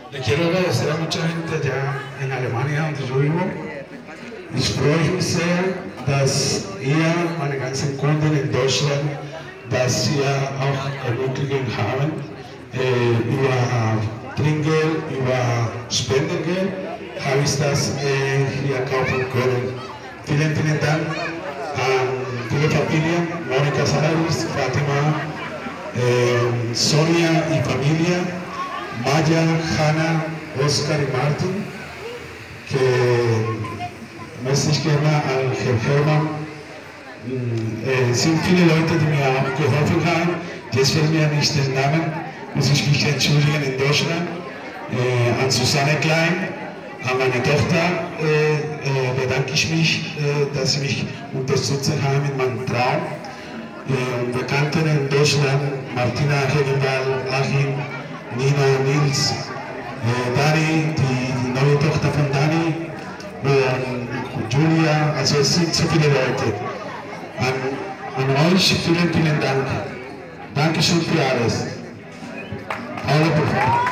Le quiero agradecer a mucha gente allá en Alemania, donde yo vivo. Ich freue mich sehr, dass ihr, meine ganzen Kunden in Deutschland, dass ihr auch Ermöglichung haben, über Trinkgeld, über Spendengeld, habe ich das hier kaufen können. Vielen, vielen Dank an viele Familien, Monika Salaris, Fatima, Sonia y familia, Maya, Hanna, Oscar y Martin, que möchte ich gerne an Herrn Hermann, sind viele Leute, die mir auch geholfen haben, jetzt fällt mir nicht den Namen, muss ich mich entschuldigen in Deutschland, an Susanne Klein, an meine Tochter bedanke ich mich, dass sie mich unterstützt haben in meinem Traum. Bekannten in Deutschland, Martina Hegendahl, Achim, Nina, Nils, Dani, die neue Tochter von Dani, Julia, also es sind so viele Leute. An euch vielen, vielen Dank. Dankeschön für alles. Alle